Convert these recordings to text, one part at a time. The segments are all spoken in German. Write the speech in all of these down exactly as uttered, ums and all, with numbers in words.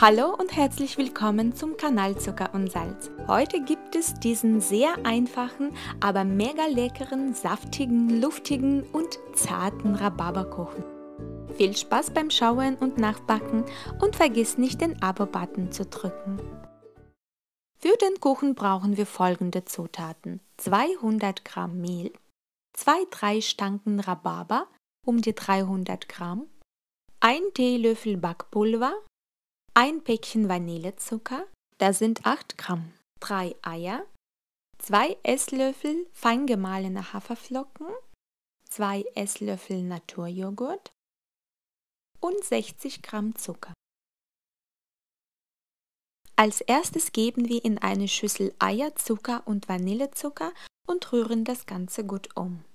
Hallo und herzlich willkommen zum Kanal Zucker und Salz. Heute gibt es diesen sehr einfachen, aber mega leckeren, saftigen, luftigen und zarten Rhabarberkuchen. Viel Spaß beim Schauen und Nachbacken und vergiss nicht den Abo-Button zu drücken. Für den Kuchen brauchen wir folgende Zutaten: zweihundert Gramm Mehl, zwei bis drei Stangen Rhabarber, um die dreihundert Gramm, ein Teelöffel Backpulver, ein Päckchen Vanillezucker, das sind acht Gramm, drei Eier, zwei Esslöffel fein gemahlene Haferflocken, zwei Esslöffel Naturjoghurt und sechzig Gramm Zucker. Als erstes geben wir in eine Schüssel Eier, Zucker und Vanillezucker und rühren das Ganze gut um.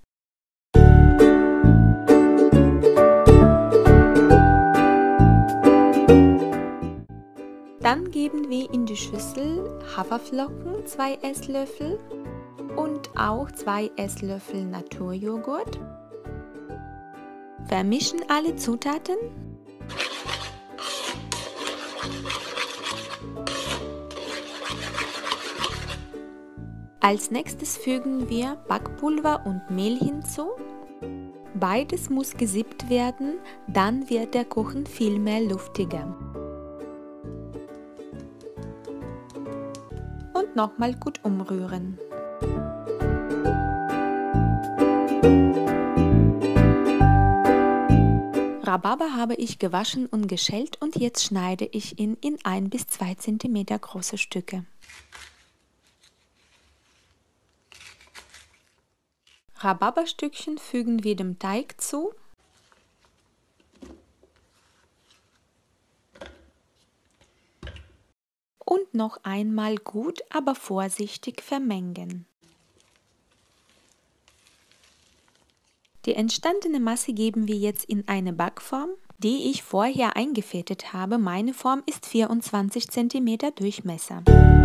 Dann geben wir in die Schüssel Haferflocken, zwei Esslöffel und auch zwei Esslöffel Naturjoghurt. Vermischen alle Zutaten. Als nächstes fügen wir Backpulver und Mehl hinzu. Beides muss gesiebt werden, dann wird der Kuchen viel mehr luftiger. Und nochmal gut umrühren. Rhabarber habe ich gewaschen und geschält und jetzt schneide ich ihn in ein bis zwei Zentimeter große Stücke. Rhabarberstückchen fügen wir dem Teig zu. Und noch einmal gut, aber vorsichtig vermengen. Die entstandene Masse geben wir jetzt in eine Backform, die ich vorher eingefettet habe. Meine Form ist vierundzwanzig Zentimeter Durchmesser.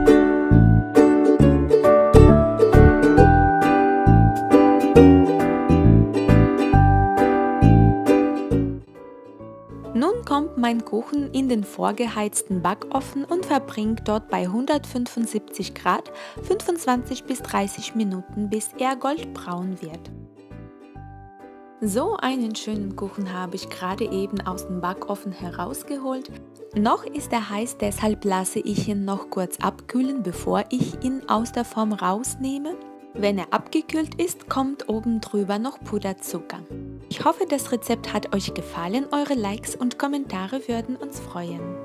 Nun kommt mein Kuchen in den vorgeheizten Backofen und verbringt dort bei hundertfünfundsiebzig Grad fünfundzwanzig bis dreißig Minuten, bis er goldbraun wird. So einen schönen Kuchen habe ich gerade eben aus dem Backofen herausgeholt. Noch ist er heiß, deshalb lasse ich ihn noch kurz abkühlen, bevor ich ihn aus der Form rausnehme. Wenn er abgekühlt ist, kommt oben drüber noch Puderzucker. Ich hoffe, das Rezept hat euch gefallen. Eure Likes und Kommentare würden uns freuen.